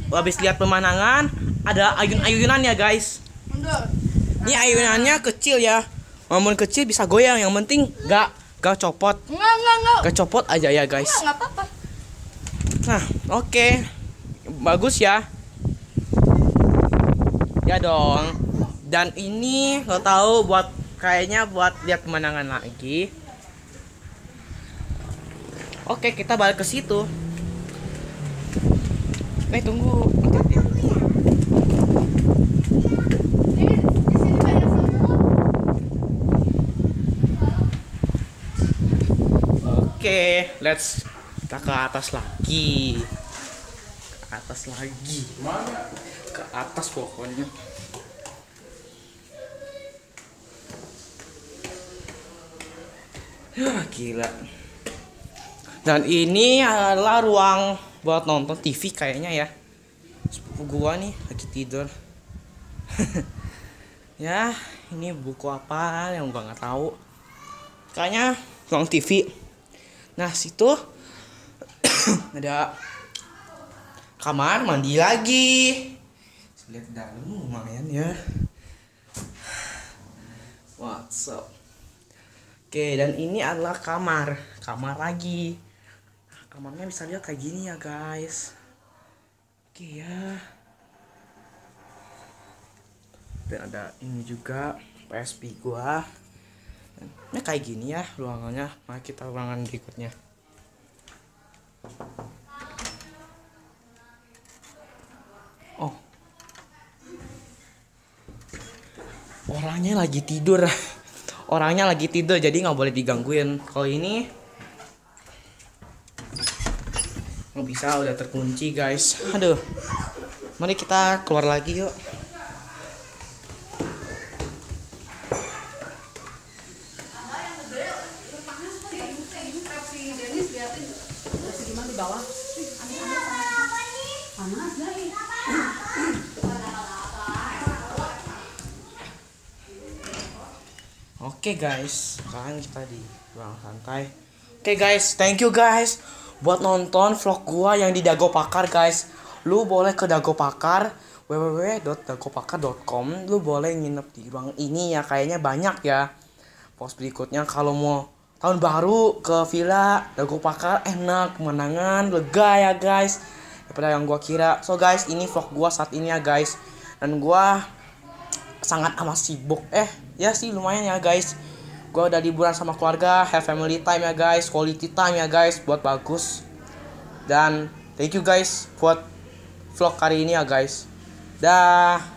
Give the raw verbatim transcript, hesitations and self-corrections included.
habis lihat pemandangan, ada ayun-ayunan ya guys. Ini ayunannya kecil ya. Namun kecil bisa goyang, yang penting gak gak copot. Enggak, enggak, enggak. Gak copot aja ya guys. Enggak apa-apa. Nah, oke. Okay. Bagus ya. Ya dong. Dan ini nggak tahu buat kayaknya buat lihat pemandangan lagi. Oke, kita balik ke situ. Eh, tunggu. Oke, let's kita ke atas lagi. Ke atas lagi. Mana? Ke atas pokoknya. Ya, gila. Dan ini adalah ruang buat nonton T V kayaknya ya. Sepupu gua nih lagi tidur. Ya, ini buku apa yang gua nggak tahu. Kayaknya ruang T V. Nah, situ ada kamar mandi lagi. Lihat dalam lumayan ya. What's up? Oke, dan ini adalah kamar. Kamar lagi. Kamarnya bisa lihat kayak gini ya, guys. Oke ya. Dan ada ini juga P S P gua. Ini kayak gini ya ruangannya. Mari kita ruangan berikutnya. Oh. Orangnya lagi tidur. Orangnya lagi tidur jadi nggak boleh digangguin. Kalau ini nggak bisa, udah terkunci guys. Aduh. Mari kita keluar lagi yuk. Oke okay guys, sekarang kita di ruang santai. Oke okay guys, thank you guys buat nonton vlog gua yang di Dago Pakar guys. Lu boleh ke Dago Pakar w w w dot dagopakar dot com. Lu boleh nginep di ruang ini ya, kayaknya banyak ya. Post berikutnya kalau mau tahun baru ke villa Dago Pakar enak, pemandangan lega ya guys. Daripada yang gua kira. So guys, ini vlog gua saat ini ya guys. Dan gua sangat amat sibuk. Eh, ya sih lumayan ya guys. Gua udah liburan sama keluarga, have family time ya guys, quality time ya guys, buat bagus. Dan thank you guys buat vlog kali ini ya guys. Dah.